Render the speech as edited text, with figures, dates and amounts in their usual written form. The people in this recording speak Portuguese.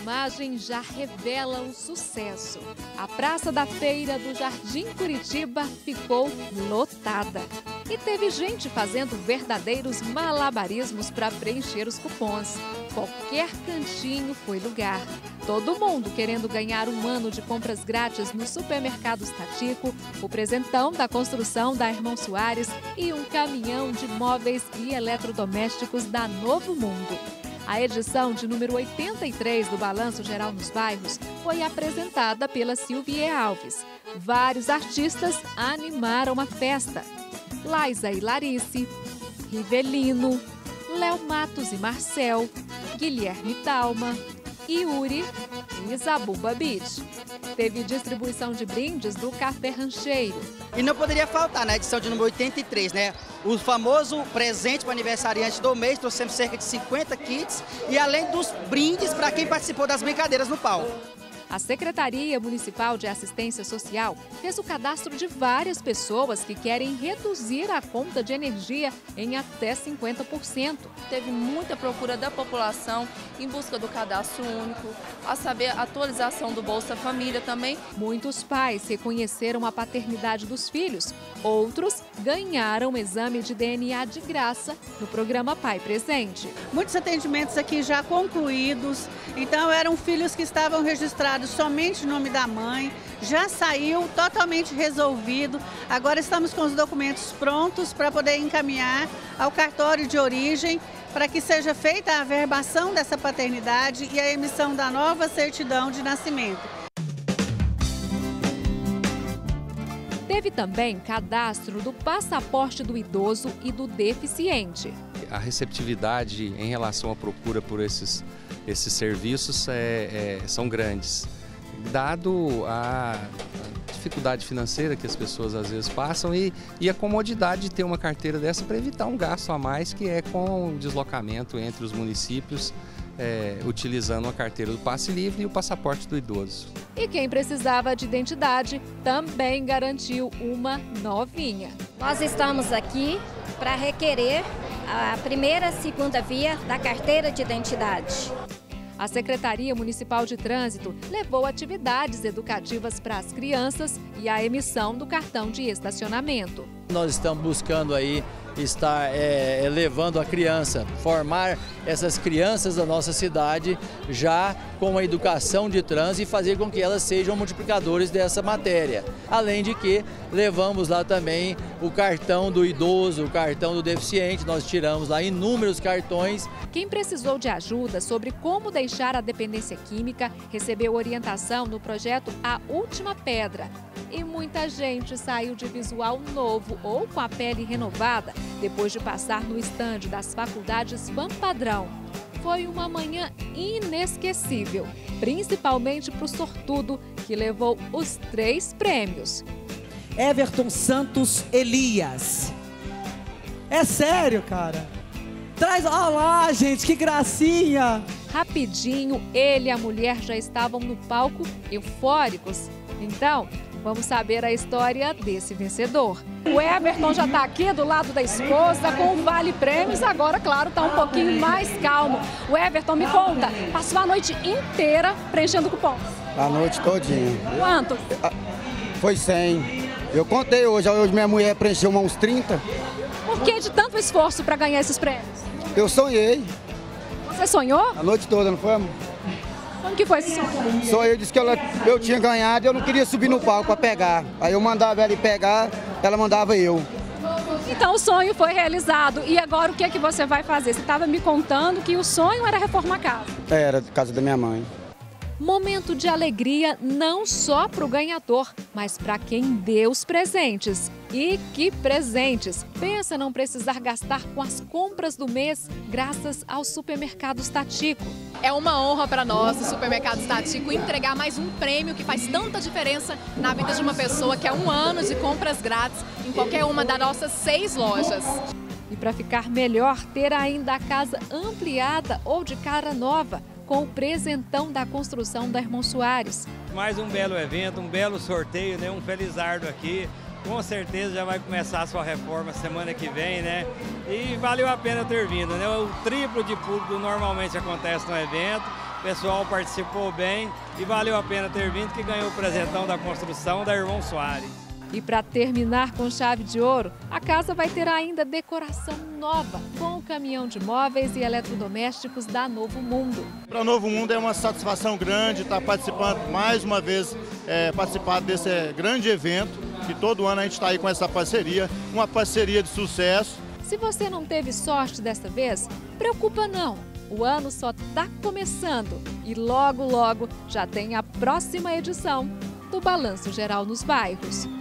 imagens já revelam o sucesso. A Praça da Feira do Jardim Curitiba ficou lotada. E teve gente fazendo verdadeiros malabarismos para preencher os cupons. Qualquer cantinho foi lugar. Todo mundo querendo ganhar um ano de compras grátis no Supermercados Tatico, o presentão da construção da Irmão Soares e um caminhão de móveis e eletrodomésticos da Novo Mundo. A edição de número 83 do Balanço Geral nos Bairros foi apresentada pela Silvia Alves. Vários artistas animaram a festa. Laisa e Larice, Rivelino, Léo Matos e Marcel, Guilherme Talma, Yuri e Zabumba Beach. Teve distribuição de brindes do Café Rancheiro. E não poderia faltar na edição de número 83, né? O famoso presente para o aniversariante do mês, trouxemos cerca de 50 kits e além dos brindes para quem participou das brincadeiras no palco. A Secretaria Municipal de Assistência Social fez o cadastro de várias pessoas que querem reduzir a conta de energia em até 50%. Teve muita procura da população em busca do cadastro único, a saber, a atualização do Bolsa Família também. Muitos pais reconheceram a paternidade dos filhos, outros ganharam exame de DNA de graça no programa Pai Presente. Muitos atendimentos aqui já concluídos, então eram filhos que estavam registrados somente no nome da mãe, já saiu totalmente resolvido. Agora estamos com os documentos prontos para poder encaminhar ao cartório de origem para que seja feita a averbação dessa paternidade e a emissão da nova certidão de nascimento. Teve também cadastro do passaporte do idoso e do deficiente. A receptividade em relação à procura por esses serviços são grandes. Dado a dificuldade financeira que as pessoas às vezes passam e a comodidade de ter uma carteira dessa para evitar um gasto a mais que é com o deslocamento entre os municípios, utilizando a carteira do passe livre e o passaporte do idoso. E quem precisava de identidade também garantiu uma novinha. Nós estamos aqui para requerer a primeira e segunda via da carteira de identidade. A Secretaria Municipal de Trânsito levou atividades educativas para as crianças e a emissão do cartão de estacionamento. Nós estamos buscando aí estar levando a criança, formar essas crianças da nossa cidade já com a educação de trânsito e fazer com que elas sejam multiplicadores dessa matéria. Além de que levamos lá também o cartão do idoso, o cartão do deficiente, nós tiramos lá inúmeros cartões. Quem precisou de ajuda sobre como deixar a dependência química recebeu orientação no projeto A Última Pedra. E muita gente saiu de visual novo ou com a pele renovada depois de passar no estande das faculdades Padrão. Foi uma manhã inesquecível, principalmente para o sortudo que levou os 3 prêmios. Everton Santos Elias. É sério, cara? Traz, olha lá, gente, que gracinha! Rapidinho, ele e a mulher já estavam no palco eufóricos. Então, vamos saber a história desse vencedor. O Everton já está aqui do lado da esposa com o Vale Prêmios, agora, claro, está um pouquinho mais calmo. O Everton, me conta, passou a noite inteira preenchendo cupons. A noite todinha. Quanto? Foi 100. Eu contei hoje minha mulher preencheu uns 30. Por que de tanto esforço para ganhar esses prêmios? Eu sonhei. Você sonhou? A noite toda, não foi, amor? Como que foi esse sonho? Sonhei, disse que eu tinha ganhado e eu não queria subir no palco para pegar. Aí eu mandava ela ir pegar, ela mandava eu. Então o sonho foi realizado. E agora o que é que você vai fazer? Você estava me contando que o sonho era reformar a casa. Era, casa da minha mãe. Momento de alegria não só para o ganhador, mas para quem deu os presentes. E que presentes! Pensa não precisar gastar com as compras do mês graças aos supermercados Tatico. É uma honra para nós, o Supermercados Tatico, entregar mais um prêmio que faz tanta diferença na vida de uma pessoa, que é um ano de compras grátis em qualquer uma das nossas 6 lojas. E para ficar melhor, ter ainda a casa ampliada ou de cara nova, com o presentão da construção da Irmão Soares. Mais um belo evento, um belo sorteio, né? Um felizardo aqui. Com certeza já vai começar a sua reforma semana que vem, né? E valeu a pena ter vindo, né? O triplo de público normalmente acontece no evento. o pessoal participou bem e valeu a pena ter vindo, que ganhou o presentão da construção da Irmão Soares. E para terminar com chave de ouro, a casa vai ter ainda decoração nova, com o caminhão de móveis e eletrodomésticos da Novo Mundo. Para Novo Mundo é uma satisfação grande estar participando, mais uma vez, participar desse grande evento, que todo ano a gente está aí com essa parceria, uma parceria de sucesso. Se você não teve sorte desta vez, preocupa não. O ano só está começando e logo, logo já tem a próxima edição do Balanço Geral nos Bairros.